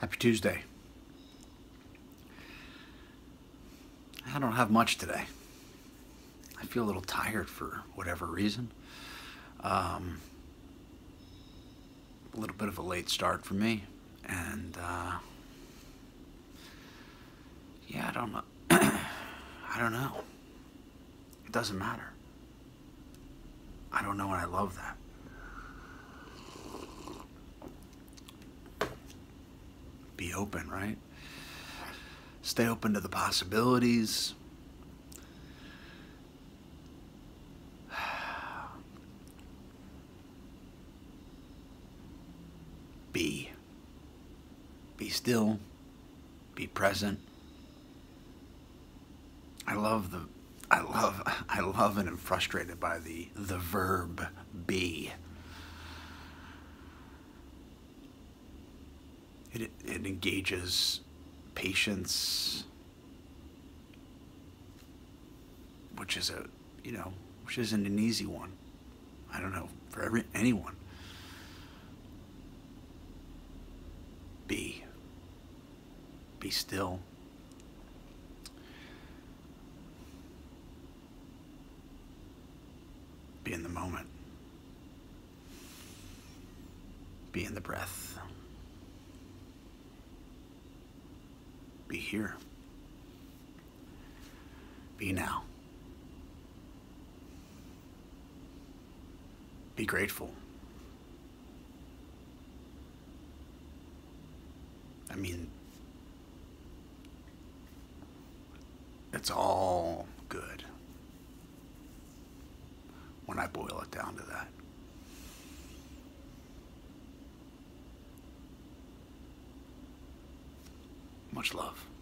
Happy Tuesday. I don't have much today. I feel a little tired for whatever reason. A little bit of a late start for me, and yeah, I don't know. I don't know. It doesn't matter. I don't know, and I love that. Be open, right? Stay open to the possibilities. Be still. Be present. I love and am frustrated by the verb be. It engages patience, which is which isn't an easy one. I don't know, for anyone. Be still. Be in the moment. Be in the breath. Be here. Be now. Be grateful. I mean, it's all good when I boil it down to that. Much love.